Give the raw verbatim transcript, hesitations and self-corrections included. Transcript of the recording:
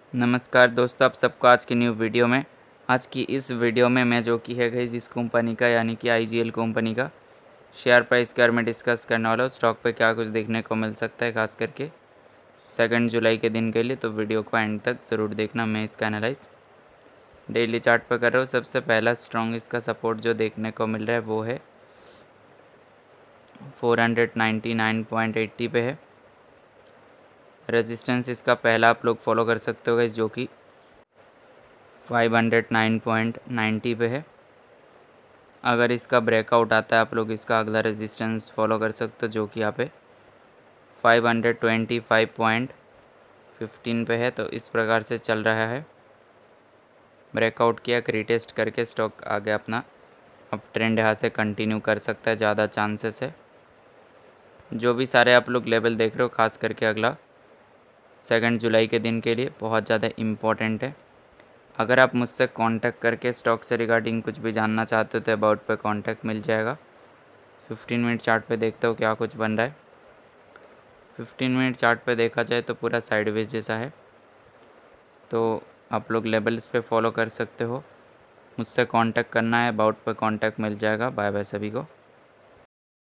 नमस्कार दोस्तों, आप सबको आज की न्यू वीडियो में आज की इस वीडियो में मैं जो कि है गाइस इस कंपनी का यानी कि आईजीएल कंपनी का शेयर प्राइस के बारे में डिस्कस करने वाला हूँ। स्टॉक पे क्या कुछ देखने को मिल सकता है खास करके सेकंड जुलाई के दिन के लिए, तो वीडियो को एंड तक ज़रूर देखना। मैं इसका एनालाइज डेली चार्ट पर कर रहा हूँ। सबसे पहला स्ट्रॉन्ग इसका सपोर्ट जो देखने को मिल रहा है वो है four hundred ninety nine point eighty पे है। रेजिस्टेंस इसका पहला आप लोग फॉलो कर सकते हो गाइस, जो कि five hundred nine point ninety पे है। अगर इसका ब्रेकआउट आता है आप लोग इसका अगला रेजिस्टेंस फॉलो कर सकते हो, जो कि यहाँ पे five hundred twenty five point fifteen पे है। तो इस प्रकार से चल रहा है। ब्रेकआउट किया, रीटेस्ट करके स्टॉक आगे अपना अब ट्रेंड यहाँ से कंटिन्यू कर सकता है, ज़्यादा चांसेस है। जो भी सारे आप लोग लेवल देख रहे हो खास करके अगला सेकंड जुलाई के दिन के लिए बहुत ज़्यादा इम्पोर्टेंट है। अगर आप मुझसे कांटेक्ट करके स्टॉक से रिगार्डिंग कुछ भी जानना चाहते हो तो अबाउट पे कांटेक्ट मिल जाएगा। फिफ्टीन मिनट चार्ट पे देखते हो क्या कुछ बन रहा है। फिफ्टीन मिनट चार्ट पे देखा जाए तो पूरा साइडवेज जैसा है, तो आप लोग लेवल्स पे फॉलो कर सकते हो। मुझसे कांटेक्ट करना है, अबाउट पे कांटेक्ट मिल जाएगा। बाय बाय सभी को।